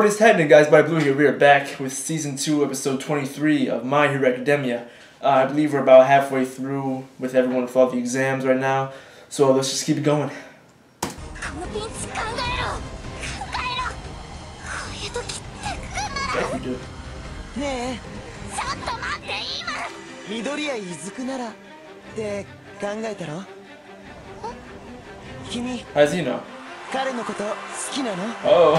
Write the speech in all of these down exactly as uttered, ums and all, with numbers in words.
What is happening, guys? By Blue here. We are back with Season two, Episode twenty-three of My Hero Academia. Uh, I believe we're about halfway through with everyone with all the exams right now. So let's just keep it going. Yeah, we do. How does he know? Oh.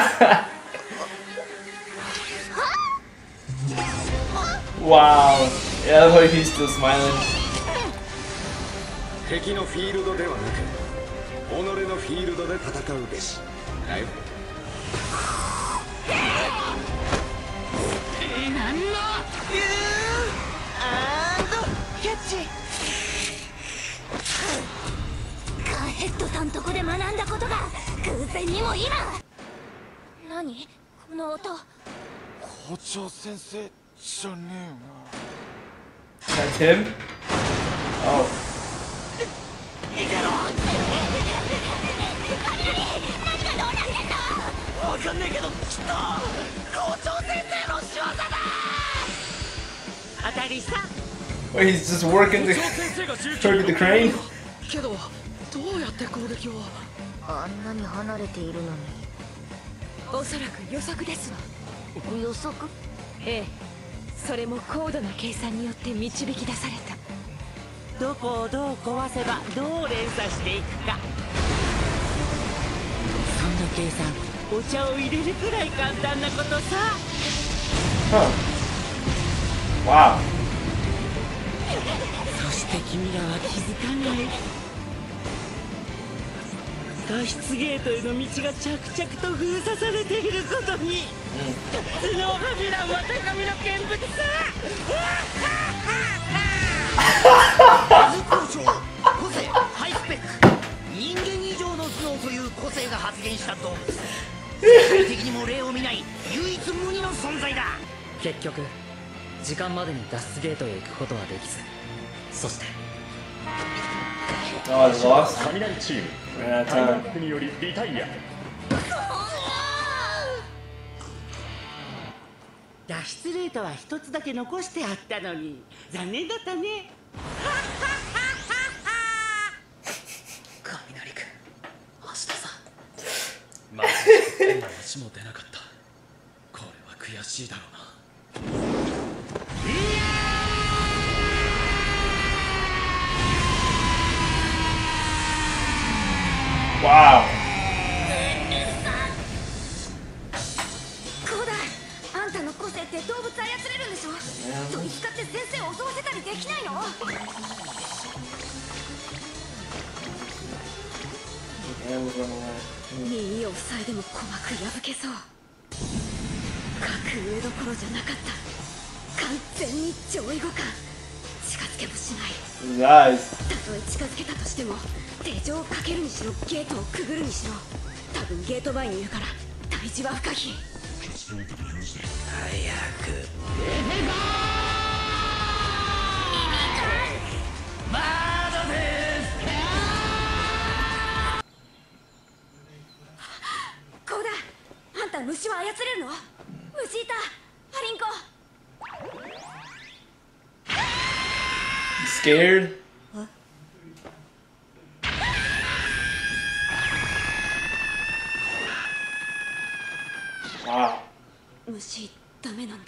Wow. Yeah, look, he's still smiling. That's him? Oh. Wait, he's just working the working the crane? Huh. Wow. Oh, I lost? Ran out of time. 脱出レートは一つだけ残してあったのに残念だったね。雷くん、明日さ。まあ、足も出なかった。これは悔しいだろうな。 Wow. Nice. 手錠をかけるにしろゲートをくぐるにしろ多分ゲート前にいるから大事は不可避。早く。まだです。こうだ。あんた虫は操れるの？虫いた。パリンコ。 Scared? Wow. 虫ダメなんだ。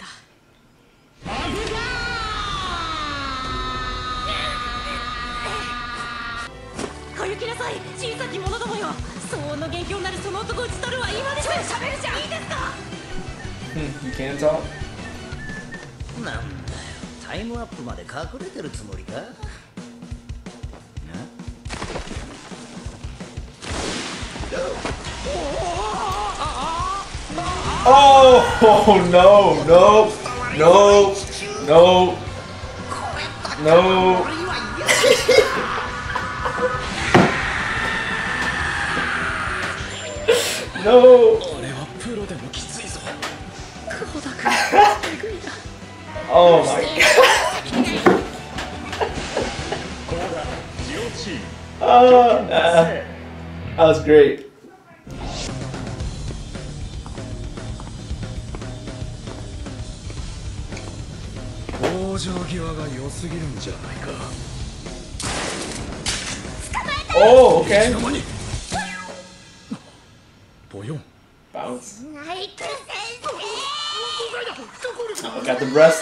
小雪なさい、小さき者どもよ。騒音の元凶なるその男を討ち取るは今です。喋るじゃん。いいですか。 You can't talk? なんだよ、タイムアップまで隠れてるつもりか。 Oh, oh no, no, no, no, no. No. Oh my god. Oh, uh, that was great. 場際が良すぎるんじゃないか。 Oh, okay. ボヨン。 Bounce. ナイト先 Oh, got the breast.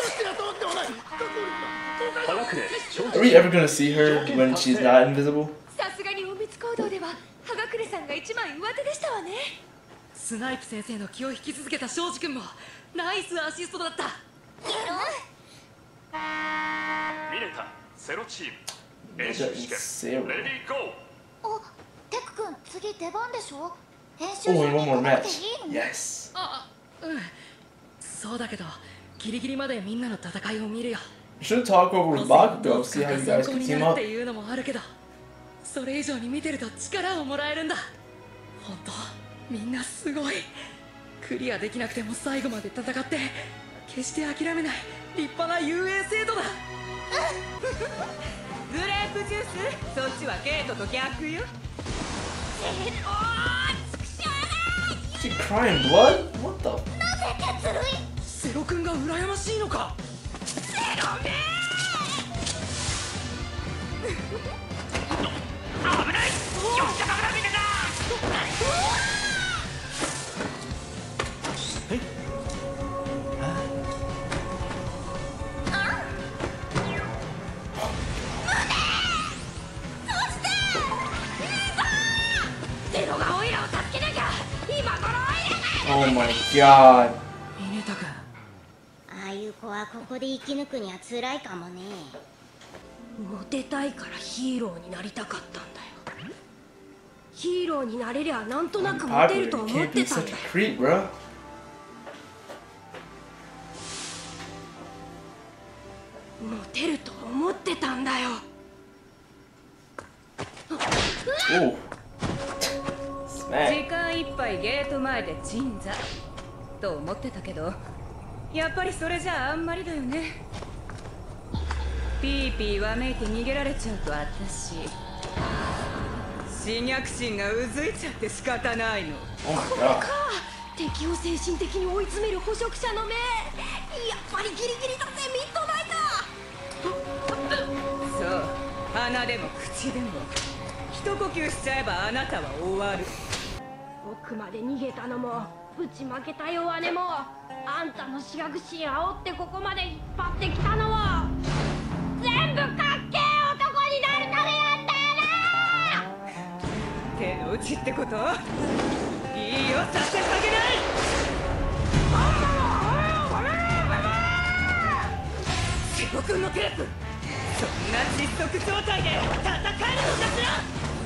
Are we ever gonna see her when she's not invisible? 生さすがに隠密行動では葉隠さんが一枚上手でしたわね。 スナイプ先生の気を引き続けた庄司君もナイスアシストだった。 ミネタセロチーム練習試験レディーゴー。 お、テク君次出番でしょ。練習 Oh, 場 and に one more 行かなくて match. いいの？ Yes. あ、うんそうだけどギリギリまでみんなの戦いを見るよ。 We should talk over with Bakugo, see how you guys 参考 can に team なるっ up. ていうのもあるけどそれ以上に見てると力をもらえるんだ。本当みんなすごい。クリアできなくても最後まで戦って決して諦めない立派な遊泳生徒だ。 グレープジュース、そっちはゲートと逆よ。 Is she crying blood? What the? セロ君が羨ましいのか。 Oh my god. ミネタ君。 ああいう子はここで生き抜くには辛いかもね。 モテたいからヒーローになりたかったんだよ。ヒーローになれりゃなんとなくモテ Popular. ると You 思っ can't て be たん such だ a よ。 creep, bro. モテると思ってたんだよ。 Oh. 時 Smack. 間いっぱいゲート前で鎮座と思ってたけど、やっぱりそれじゃああんまりだよね。ピーピーわめいて逃げられちゃうと私侵略心がうずいちゃって仕方ないの。 Oh my god. 敵を精神的に追い詰める捕食者の目。やっぱりギリギリだぜミッドナイター。 そう、鼻でも口でも一呼吸しちゃえばあなたは終わる。 奥まで逃げたのもぶちまけた弱音もあんたの刺激心煽ってここまで引っ張ってきたのも全部かっけえ男になるためやったよな。 手の内ってこと？いいよ、させてあげない。セゴ君のテープ、そんな窒息状態で戦えるのかしら。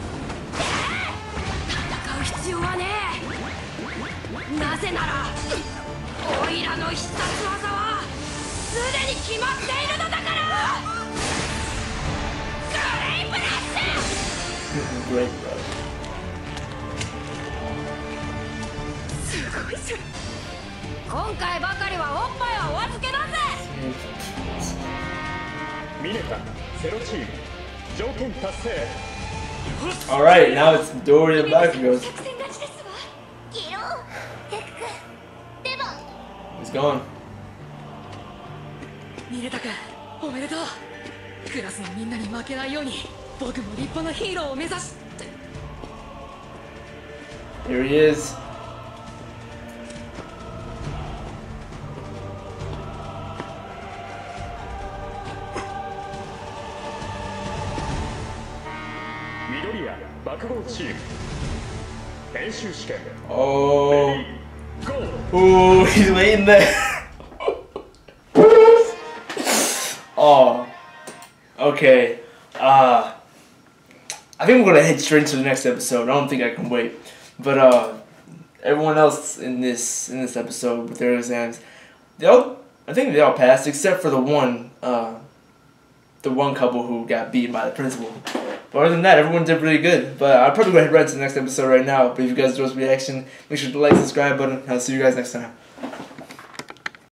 戦う必要はねえ。なぜならオイラの必殺技はすでに決まっているのだから。グレイブラッシュ。 Great, bro. すごいじゃん。 今回ばかりはおっぱいはお預けだぜ。 ミネタセロチーム条件達成。 Alright, now it's Doria Bakugo. 作戦勝ちですわ。ギロー、テク君、でも He's gone. ミネタ君おめでとう。クラスのみんなに負けないように僕も立派なヒーローを目指し。 Here he is. 緑谷爆豪チーム練習試験 Oh. ゴー。 Ooh, he's waiting there. Oh. Okay. Uh, I think we're gonna head straight into the next episode. I don't think I can wait. But uh, everyone else in this in this episode with their exams, they all I think they all passed except for the one uh, the one couple who got beaten by the principal. But other than that, everyone did really good. But I'll probably go ahead and right to the next episode right now. But if you guys enjoyed this reaction, make sure to like, subscribe button, and I'll see you guys next time.